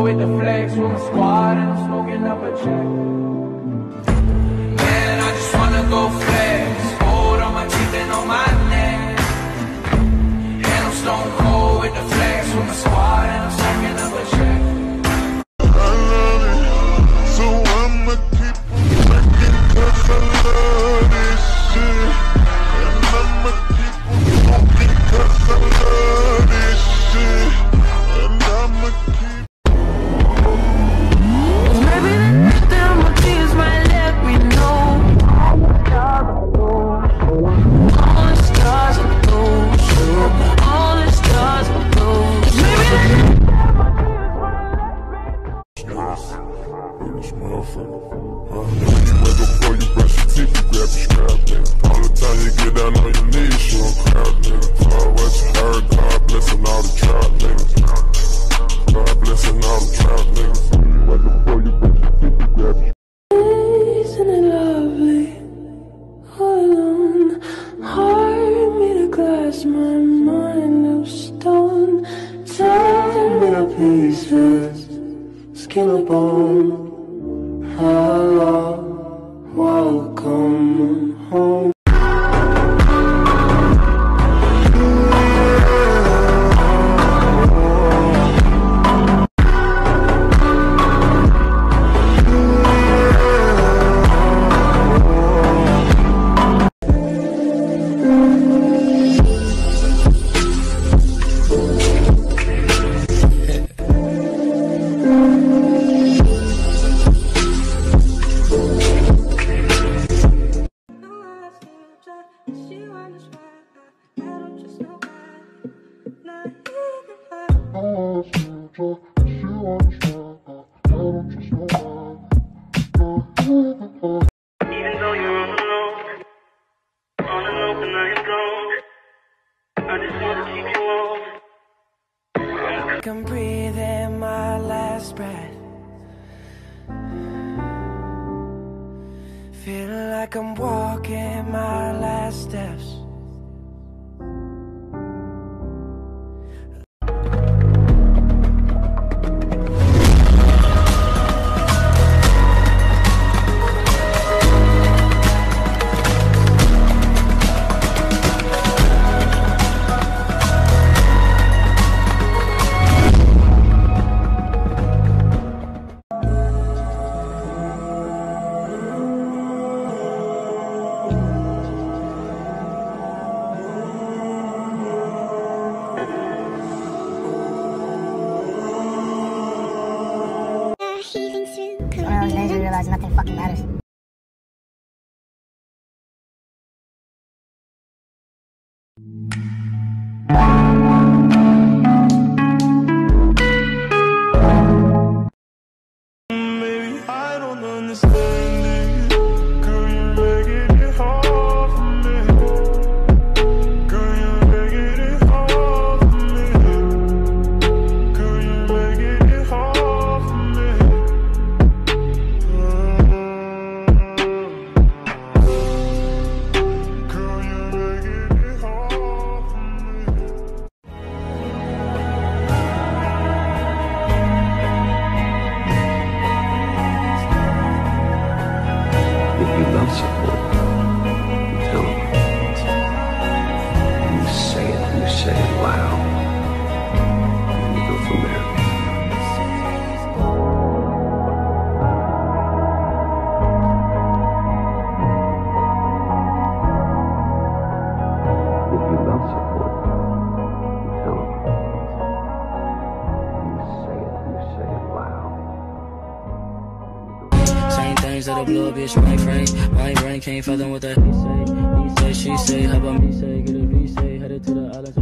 with the flex with my squad and I'm smoking up a check. Man, I just wanna go flex. Gold on my teeth and on my neck. And I'm stone cold with the flex with my squad and I'm smoking up a check. I love it, so I'ma keep working 'cause I love this shit. And I'ma keep smoking 'cause I love this shit. And I'ma keep. Maybe the next time my tears might let me know. All the stars are those. All the stars are those. All the stars are those. Maybe the next time my tears might let me know. In this motherfucker. You wake up before you brush your teeth, you grab your scrap, nigga. All the time you get down on your knees, you don't crowd, nigga. God, what you heard, God blessing all the trout, nigga. God blessing all the trout, nigga. You wake up before you brush your teeth, you grab your. Isn't it lovely? All alone, heart made of glass, my mind of stone. Turn me to pieces, skin and bone. Hello, welcome home. Even though you're on and open, I am gone. I just want to keep you warm. I can breathe in my last breath. Feeling like I'm walking my last steps. One of those days you realize nothing fucking matters. Maybe I don't understand it. Girl, you're making it hard for me. Girl, you're making it hard for me. Girl, you're making it hard for me. Girl, you're making it hard for me. If you love someone, you tell them. And you say it loud. And you go from there. If you love someone, you tell them. And you say it loud. Same things that'll blow a bitch my frame. My brain can't fathom what that he say, she say, how about me say, get a V say, headed to the islands.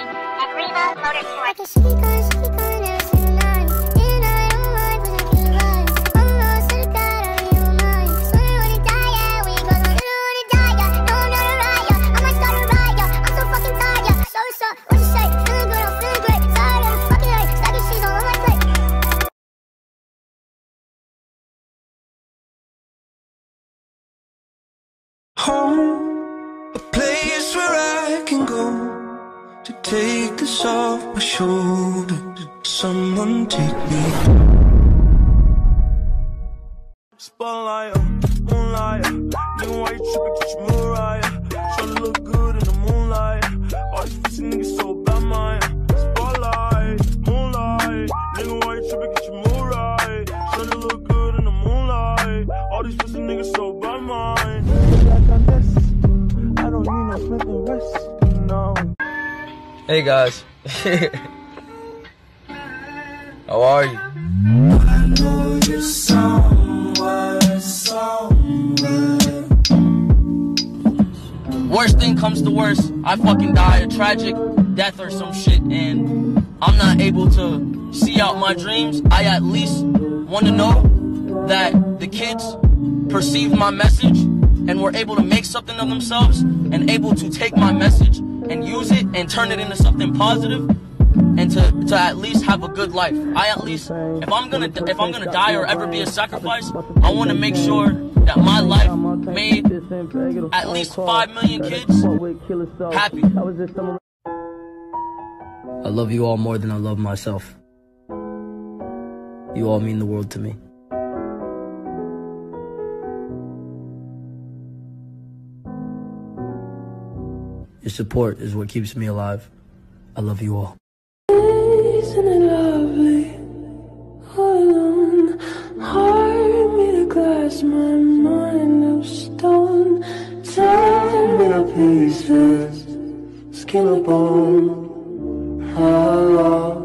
Home, a place where I can go to take this off my shoulders. Someone take me home. Spotlight, moonlight. Nigga, why you trippin'? Get your Mariah. Tryna look good in the moonlight. All these pussy niggas so bad, mine. Spotlight, moonlight. Nigga, why you trippin'? Get your Mariah. Tryna look good in the moonlight. All these pussy niggas so bad, mine. I don't need no Smith and Wesson, no. Hey guys. How are you? I know you're somewhere, somewhere. Worst thing comes to worst, I fucking die a tragic death or some shit, and I'm not able to see out my dreams. I at least want to know that the kids perceived my message and were able to make something of themselves and able to take my message and use it and turn it into something positive, and to at least have a good life. I at least, if I'm gonna die or ever be a sacrifice, I want to make sure that my life made at least 5 million kids happy. I love you all more than I love myself. You all mean the world to me. Your support is what keeps me alive. I love you all. Isn't it lovely? All alone, heart made of glass, my mind of stone. Turn me to pieces, skin and bone. Hello,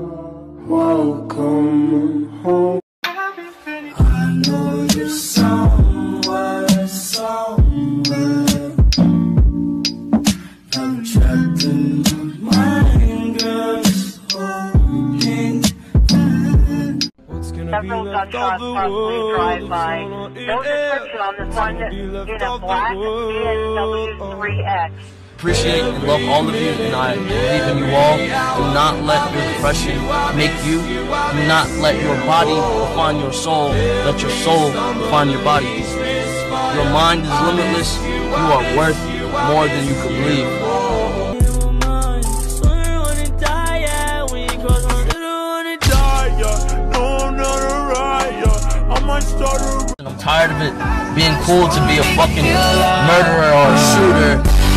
welcome home. I know you're somewhere, somewhere. I'm trapped in my mind, girl. Several gunshots possibly drive-by. No description on this one. Unit black DNW3X. Appreciate and love all of you, and I believe in you all. Do not let your depression make you. Do not let your body define your soul. Let your soul define your body. Your mind is limitless. You are worth more than you could believe. I'm tired of it being cool to be a fucking murderer or a shooter.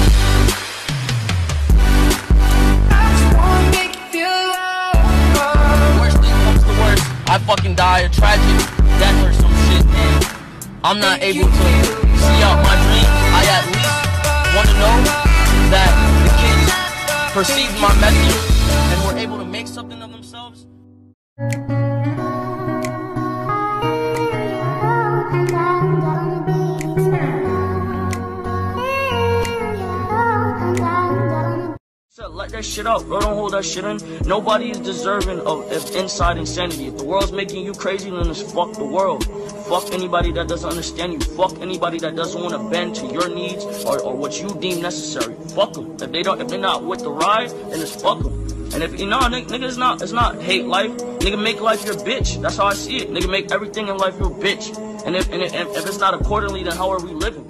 Worst thing comes to worst, I fucking die a tragic death or some shit, and I'm not able to see out my dreams. I at least want to know that the kids perceived my message and were able to make something of themselves. Let that shit out, bro. Don't hold that shit in. Nobody is deserving of inside insanity. If the world's making you crazy, then it's fuck the world. Fuck anybody that doesn't understand you. Fuck anybody that doesn't want to bend to your needs or what you deem necessary. Fuck them. If they're not with the ride, then it's fuck them. And if nigga, it's not hate life. Nigga, make life your bitch. That's how I see it. Nigga, make everything in life your bitch. And if it's not accordingly, then how are we living?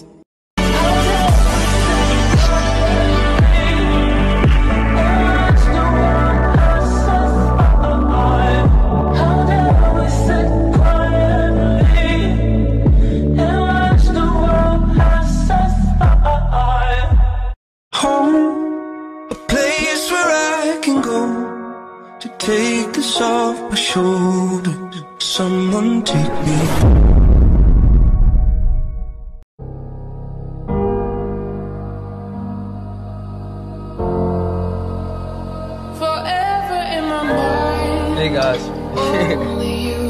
Take this off my shoulders. Someone take me. Forever in my mind. Hey guys. Only you.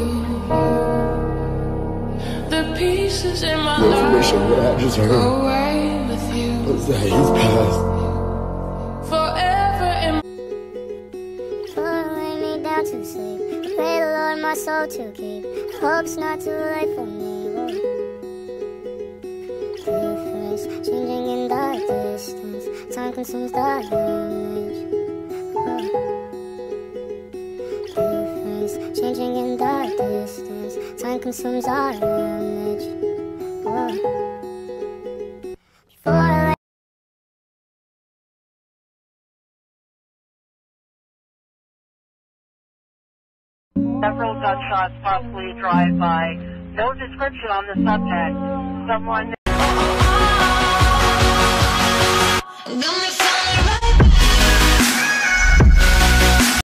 The pieces in my life go away with you. What's that? He's passed. Forever in to sleep. Pray the Lord my soul to keep. Hope's not too late for me. Difference changing in the distance. Time consumes the image. Difference changing in the distance. Time consumes our image. Several gunshots possibly drive-by. No description on the subject. Someone